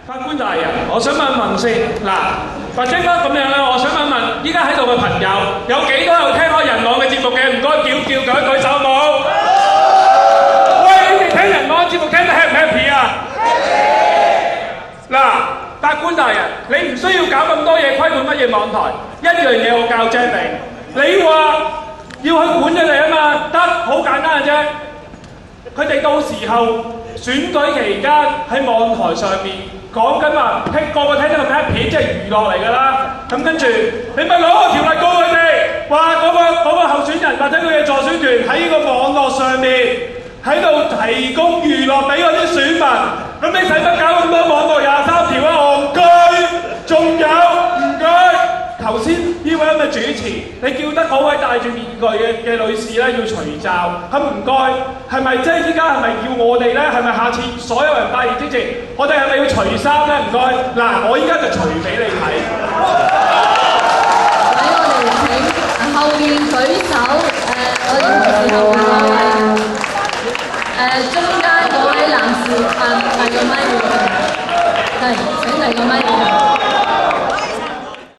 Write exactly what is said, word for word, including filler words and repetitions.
法官大人，我想問問先，嗱，或者應該咁樣咧，我想問問，依家喺度嘅朋友，有幾多有聽開人網嘅節目嘅？唔該，叫叫舉舉手冇？喂，你哋聽人網嘅節目聽得 happy 唔 happy 啊？嗱，法官大人，你唔需要搞咁多嘢規管乜嘢網台，一樣嘢我教精你，你話要去管佢哋啊嘛，得，好簡單嘅啫。佢哋到時候選舉期間喺網台上面講緊話，聽個個聽得咁 happy，即係娛樂嚟㗎啦。咁跟住你咪攞個條例告佢哋，話嗰個嗰個候選人或者佢嘅助選團喺呢個網絡上面喺度提供娛樂俾嗰啲選民。咁你使乜搞咁多網絡廿三條啊？戇居！仲有唔該，頭先呢位咁嘅主持，你叫得嗰位戴住面具嘅嘅女士咧要除罩，咁唔該，係咪即係依家係咪要我哋咧？係咪下次所有人發言之前，我哋係咪要除衫咧？唔該，嗱，我依家就除俾你睇。 俾我哋請後面舉手，誒，我哋同事後面嗰位，誒，中間嗰位男士，誒，遞個咪俾佢，係，請遞個咪。